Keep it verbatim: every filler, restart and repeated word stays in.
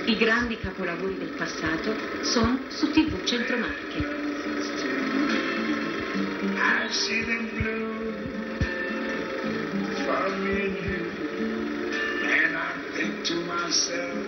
I grandi capolavori del passato sono su tivù Centromarche. I see them blue for me and you, and I think to myself,